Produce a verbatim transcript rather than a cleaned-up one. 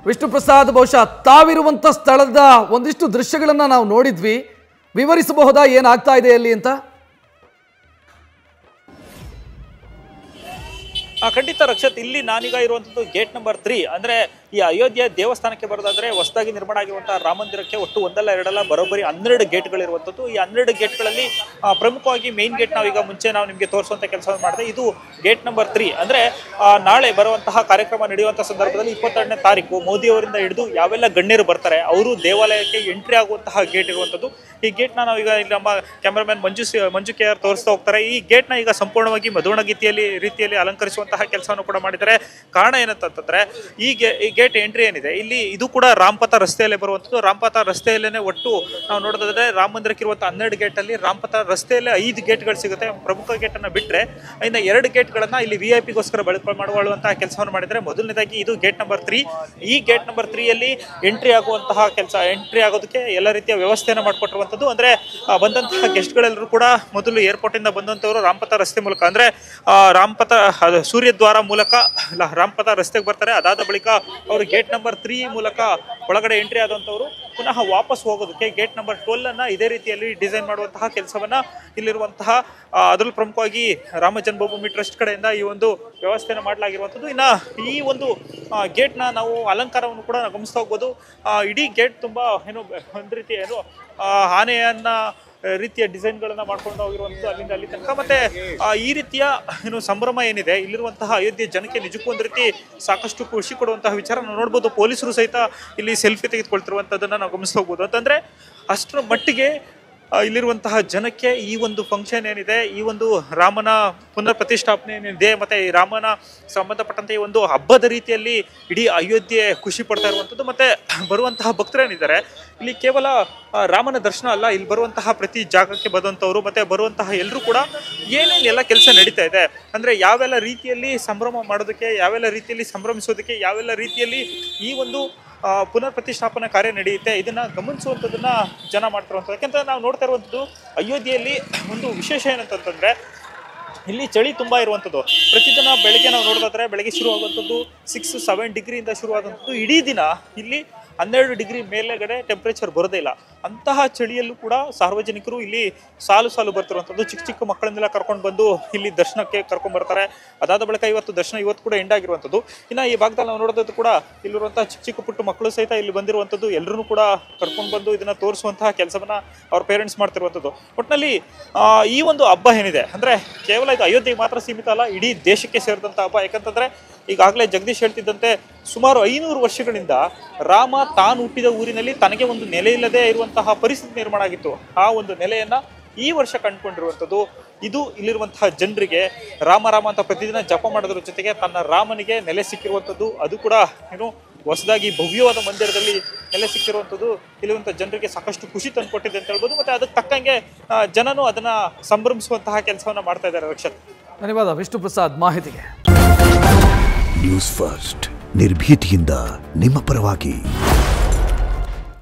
ವಿಷ್ಣು ಪ್ರಸಾದ್, ಬಹುಶಃ ತಾವಿರುವಂಥ ಸ್ಥಳದ ಒಂದಿಷ್ಟು ದೃಶ್ಯಗಳನ್ನು ನಾವು ನೋಡಿದ್ವಿ, ವಿವರಿಸಬಹುದಾ ಏನಾಗ್ತಾ ಇದೆ ಅಲ್ಲಿ ಅಂತ? ಖಂಡಿತ ರಕ್ಷತ್, ಇಲ್ಲಿ ನಾನೀಗ ಇರುವಂಥದ್ದು ಗೇಟ್ ನಂಬರ್ ತ್ರೀ. ಅಂದರೆ ಈ ಅಯೋಧ್ಯೆ ದೇವಸ್ಥಾನಕ್ಕೆ ಬರೋದಾದ್ರೆ ಹೊಸದಾಗಿ ನಿರ್ಮಾಣ ಆಗಿರುವಂತಹ ರಾಮ ಮಂದಿರಕ್ಕೆ ಒಟ್ಟು ಒಂದಲ್ಲ ಎರಡಲ್ಲ ಬರೋಬ್ಬರಿ ಹನ್ನೆರಡು ಗೇಟ್ಗಳಿರುವಂಥದ್ದು. ಈ ಹನ್ನೆರಡು ಗೇಟ್ಗಳಲ್ಲಿ ಪ್ರಮುಖವಾಗಿ ಮೇನ್ ಗೇಟ್ ನಾವೀಗ ಮುಂಚೆ ನಾವು ನಿಮಗೆ ತೋರಿಸುವಂಥ ಕೆಲಸವನ್ನು ಮಾಡಿದೆ. ಇದು ಗೇಟ್ ನಂಬರ್ ತ್ರೀ. ಅಂದರೆ ನಾಳೆ ಬರುವಂತಹ ಕಾರ್ಯಕ್ರಮ ನಡೆಯುವಂಥ ಸಂದರ್ಭದಲ್ಲಿ ಇಪ್ಪತ್ತೆರಡನೇ ತಾರೀಕು ಮೋದಿ ಅವರಿಂದ ಹಿಡಿದು ಯಾವೆಲ್ಲ ಗಣ್ಯರು ಬರ್ತಾರೆ ಅವರು ದೇವಾಲಯಕ್ಕೆ ಎಂಟ್ರಿ ಆಗುವಂತಹ ಗೇಟ್ ಇರುವಂಥದ್ದು. ಈ ಗೇಟ್ನ ನಾವೀಗ ಇಲ್ಲಿ ನಮ್ಮ cameraman Manju Manju K R ತೋರಿಸ್ತಾ ಹೋಗ್ತಾರೆ. ಈ ಗೇಟ್ನ ಈಗ ಸಂಪೂರ್ಣವಾಗಿ ಮಧುವಣಗೀತಿಯಲ್ಲಿ ರೀತಿಯಲ್ಲಿ ಅಲಂಕರಿಸುವಂತಹ ಕೆಲಸವನ್ನು ಕೂಡ ಮಾಡಿದ್ದಾರೆ. ಕಾರಣ ಏನಂತಂದ್ರೆ ಈ ಗೆ ಈ ಗೇಟ್ ಎಂಟ್ರಿ ಏನಿದೆ ಇಲ್ಲಿ ಇದು ಕೂಡ ರಾಮಪಥ ರಸ್ತೆಯಲ್ಲೇ ಬರುವಂಥದ್ದು. ರಾಮಪಥ ರಸ್ತೆಯಲ್ಲೇ ಒಟ್ಟು ನಾವು ನೋಡೋದಾದ್ರೆ ರಾಮ ಮಂದಿರಕ್ಕೆ ಇರುವಂಥ ಹನ್ನೆರಡು ಗೇಟ್ ಅಲ್ಲಿ ರಾಮಪಥ ರಸ್ತೆಯಲ್ಲೇ ಐದು ಗೇಟ್ಗಳು ಸಿಗುತ್ತೆ. ಪ್ರಮುಖ ಗೇಟ್ ಅನ್ನ ಬಿಟ್ಟರೆ ಇನ್ನು ಎರಡು ಗೇಟ್ಗಳನ್ನ ಇಲ್ಲಿ ವಿ ಐ ಪಿಗೋಸ್ಕರ ಬಳಕೆ ಮಾಡುವಂತಹ ಕೆಲಸವನ್ನು ಮಾಡಿದರೆ. ಮೊದಲನೇದಾಗಿ ಇದು ಗೇಟ್ ನಂಬರ್ ತ್ರೀ. ಈ ಗೇಟ್ ನಂಬರ್ ತ್ರೀ ಅಲ್ಲಿ ಎಂಟ್ರಿ ಆಗುವಂತಹ ಕೆಲಸ ಎಂಟ್ರಿ ಆಗೋದಕ್ಕೆ ಎಲ್ಲ ರೀತಿಯ ವ್ಯವಸ್ಥೆಯನ್ನು ಮಾಡಿಕೊಟ್ಟಿರುವಂಥದ್ದು. ಅಂದ್ರೆ ಬಂದಂತಹ ಗೆಸ್ಟ್ಗಳೆಲ್ಲರೂ ಕೂಡ ಮೊದಲು ಏರ್ಪೋರ್ಟ್ ಇಂದ ಬಂದಂತವರು ರಾಮಪಥ ರಸ್ತೆ ಮೂಲಕ ಅಂದ್ರೆ ರಾಮಪಥ ಸೂರ್ಯದ್ವಾರ ಮೂಲಕ ರಾಮಪಥ ರಸ್ತೆಗೆ ಬರ್ತಾರೆ. ಅದಾದ ಬಳಿಕ ಅವರು ಗೇಟ್ ನಂಬರ್ ತ್ರೀ ಮೂಲಕ ಒಳಗಡೆ ಎಂಟ್ರಿ ಆದಂಥವ್ರು ಪುನಃ ವಾಪಸ್ ಹೋಗೋದಕ್ಕೆ ಗೇಟ್ ನಂಬರ್ ಟ್ವೆಲ್ ಅನ್ನ ಇದೇ ರೀತಿಯಲ್ಲಿ ಡಿಸೈನ್ ಮಾಡುವಂತಹ ಕೆಲಸವನ್ನ ಇಲ್ಲಿರುವಂತಹ ಅದರಲ್ಲೂ ಪ್ರಮುಖವಾಗಿ ರಾಮ ಜನ್ಮಭೂಮಿ ಟ್ರಸ್ಟ್ ಕಡೆಯಿಂದ ಈ ಒಂದು ವ್ಯವಸ್ಥೆಯನ್ನು ಮಾಡಲಾಗಿರುವಂಥದ್ದು. ಇನ್ನು ಈ ಒಂದು ಗೇಟ್ನ ನಾವು ಅಲಂಕಾರವನ್ನು ಕೂಡ ಗಮನಿಸ್ತಾ ಹೋಗ್ಬೋದು. ಇಡೀ ಗೇಟ್ ತುಂಬಾ ಏನು ಒಂದು ರೀತಿ ಏನು ಆನೆಯನ್ನ ರೀತಿಯ ಡಿಸೈನ್ಗಳನ್ನ ಮಾಡ್ಕೊಂಡು ಹೋಗಿರುವಂಥದ್ದು ಅಲ್ಲಿಂದ ಅಲ್ಲಿ ತನಕ. ಮತ್ತೆ ಈ ರೀತಿಯ ಏನು ಸಂಭ್ರಮ ಏನಿದೆ ಇಲ್ಲಿರುವಂತಹ ಅಯೋಧ್ಯೆ ಜನಕ್ಕೆ ನಿಜಕ್ಕೂ ಒಂದು ರೀತಿ ಸಾಕಷ್ಟು ಖುಷಿ ಕೊಡುವಂತಹ ವಿಚಾರ ನಾವು ನೋಡ್ಬೋದು. ಪೊಲೀಸರು ಸಹಿತ ಇಲ್ಲಿ ಸೆಲ್ಫಿ ತೆಗೆದುಕೊಳ್ತಿರುವಂಥದ್ದನ್ನ ನಾವು ಗಮನಿಸ್ತಾ ಹೋಗ್ಬೋದು. ಅಂತಂದ್ರೆ ಅಷ್ಟರ ಮಟ್ಟಿಗೆ ಇಲ್ಲಿರುವಂತಹ ಜನಕ್ಕೆ ಈ ಒಂದು ಫಂಕ್ಷನ್ ಏನಿದೆ, ಈ ಒಂದು ರಾಮನ ಪುನರ್ ಪ್ರತಿಷ್ಠಾಪನೆ ಏನಿದೆ, ಮತ್ತೆ ಈ ರಾಮನ ಸಂಬಂಧಪಟ್ಟಂತೆ ಈ ಒಂದು ಹಬ್ಬದ ರೀತಿಯಲ್ಲಿ ಇಡೀ ಅಯೋಧ್ಯೆ ಖುಷಿ ಪಡ್ತಾ ಇರುವಂಥದ್ದು. ಮತ್ತೆ ಬರುವಂತಹ ಭಕ್ತರೇನಿದ್ದಾರೆ ಇಲ್ಲಿ ಕೇವಲ ರಾಮನ ದರ್ಶನ ಅಲ್ಲ, ಇಲ್ಲಿ ಬರುವಂತಹ ಪ್ರತಿ ಜಾಗಕ್ಕೆ ಬಂದಂಥವ್ರು ಮತ್ತೆ ಬರುವಂತಹ ಎಲ್ಲರೂ ಕೂಡ ಏನೇನೆಲ್ಲ ಕೆಲಸ ನಡೀತಾ ಇದೆ ಅಂದ್ರೆ ಯಾವೆಲ್ಲ ರೀತಿಯಲ್ಲಿ ಸಂಭ್ರಮ ಮಾಡೋದಕ್ಕೆ, ಯಾವೆಲ್ಲ ರೀತಿಯಲ್ಲಿ ಸಂಭ್ರಮಿಸೋದಕ್ಕೆ, ಯಾವೆಲ್ಲ ರೀತಿಯಲ್ಲಿ ಈ ಒಂದು ಪುನರ್ ಪ್ರತಿಷ್ಠಾಪನಾ ಕಾರ್ಯ ನಡೆಯುತ್ತೆ ಇದನ್ನ ಗಮನಿಸುವಂಥದ್ದನ್ನ ಜನ ಮಾಡ್ತಿರುವಂಥದ್ದು. ಯಾಕೆಂದ್ರೆ ನಾವು ನೋಡ್ತಾ ಇರುವಂಥದ್ದು ಅಯೋಧ್ಯೆಯಲ್ಲಿ ಒಂದು ವಿಶೇಷ ಏನಂತಂದ್ರೆ ಇಲ್ಲಿ ಚಳಿ ತುಂಬ ಇರುವಂಥದ್ದು. ಪ್ರತಿದಿನ ಬೆಳಗ್ಗೆ ನಾವು ನೋಡೋದಾದ್ರೆ ಬೆಳಗ್ಗೆ ಶುರುವಾಗುವಂಥದ್ದು ಸಿಕ್ಸ್ ಸೆವೆನ್ ಡಿಗ್ರಿಯಿಂದ ಶುರುವಾದಂಥದ್ದು ಇಡೀ ದಿನ ಇಲ್ಲಿ ಹನ್ನೆರಡು ಡಿಗ್ರಿ ಮೇಲೆಗಡೆ ಟೆಂಪ್ರೇಚರ್ ಬರೋದೇ ಇಲ್ಲ. ಅಂತಹ ಚಳಿಯಲ್ಲೂ ಕೂಡ ಸಾರ್ವಜನಿಕರು ಇಲ್ಲಿ ಸಾಲು ಸಾಲು ಬರ್ತಿರುವಂಥದ್ದು. ಚಿಕ್ಕ ಚಿಕ್ಕ ಮಕ್ಕಳನ್ನೆಲ್ಲ ಕರ್ಕೊಂಡು ಬಂದು ಇಲ್ಲಿ ದರ್ಶನಕ್ಕೆ ಕರ್ಕೊಂಡು ಬರ್ತಾರೆ. ಅದಾದ ಬಳಿಕ ಇವತ್ತು ದರ್ಶನ ಇವತ್ತು ಕೂಡ ಎಂಡ್ ಆಗಿರುವಂಥದ್ದು. ಇನ್ನು ಈ ಭಾಗದಲ್ಲಿ ನಾವು ನೋಡೋದು ಕೂಡ ಇಲ್ಲಿರುವಂತಹ ಚಿಕ್ಕ ಚಿಕ್ಕ ಪುಟ್ಟ ಮಕ್ಕಳು ಸಹಿತ ಇಲ್ಲಿ ಬಂದಿರುವಂಥದ್ದು. ಎಲ್ಲರೂ ಕೂಡ ಕರ್ಕೊಂಡು ಬಂದು ಇದನ್ನ ತೋರಿಸುವಂತಹ ಕೆಲಸವನ್ನ ಅವ್ರ ಪೇರೆಂಟ್ಸ್ ಮಾಡ್ತಿರುವಂಥದ್ದು. ಒಟ್ಟಿನಲ್ಲಿ ಈ ಒಂದು ಹಬ್ಬ ಏನಿದೆ ಅಂದ್ರೆ ಕೇವಲ ಇದು ಅಯೋಧ್ಯೆಗೆ ಮಾತ್ರ ಸೀಮಿತ ಅಲ್ಲ, ಇಡೀ ದೇಶಕ್ಕೆ ಸೇರಿದಂಥ ಹಬ್ಬ. ಯಾಕಂತಂದ್ರೆ ಈಗಾಗಲೇ ಜಗದೀಶ್ ಹೇಳ್ತಿದ್ದಂತೆ ಸುಮಾರು ಐನೂರು ವರ್ಷಗಳಿಂದ ರಾಮ ತಾನು ಹುಟ್ಟಿದ ಊರಿನಲ್ಲಿ ತನಗೆ ಒಂದು ನೆಲೆ ಇಲ್ಲದೆ ಇರುವಂತಹ ಪರಿಸ್ಥಿತಿ ನಿರ್ಮಾಣ ಆಗಿತ್ತು. ಆ ಒಂದು ನೆಲೆಯನ್ನ ಈ ವರ್ಷ ಕಂಡುಕೊಂಡಿರುವಂಥದ್ದು. ಇದು ಇಲ್ಲಿರುವಂತಹ ಜನರಿಗೆ ರಾಮ ರಾಮ ಅಂತ ಪ್ರತಿದಿನ ಜಪ ಮಾಡೋದ್ರ ಜೊತೆಗೆ ತನ್ನ ರಾಮನಿಗೆ ನೆಲೆ ಸಿಕ್ಕಿರುವಂಥದ್ದು. ಅದು ಕೂಡ ಏನು ಹೊಸದಾಗಿ ಭವ್ಯವಾದ ಮಂದಿರದಲ್ಲಿ ನೆಲೆ ಸಿಕ್ಕಿರುವಂಥದ್ದು ಇಲ್ಲಿರುವಂತಹ ಜನರಿಗೆ ಸಾಕಷ್ಟು ಖುಷಿ ತಂದುಕೊಟ್ಟಿದೆ ಅಂತ ಹೇಳ್ಬೋದು. ಮತ್ತೆ ಅದಕ್ಕೆ ತಕ್ಕಂಗೆ ಜನನು ಅದನ್ನ ಸಂಭ್ರಮಿಸುವಂತಹ ಕೆಲಸವನ್ನ ಮಾಡ್ತಾ ಇದ್ದಾರೆ. ರಕ್ಷತ್, ಧನ್ಯವಾದ ವಿಷ್ಣು ಪ್ರಸಾದ್ ಮಾಹಿತಿಗೆ. ನ್ಯೂಸ್ ಫಸ್ಟ್ ನಿರ್ಭೀತಿಯಿಂದ ನಿಮ್ಮ ಪರವಾಗಿ.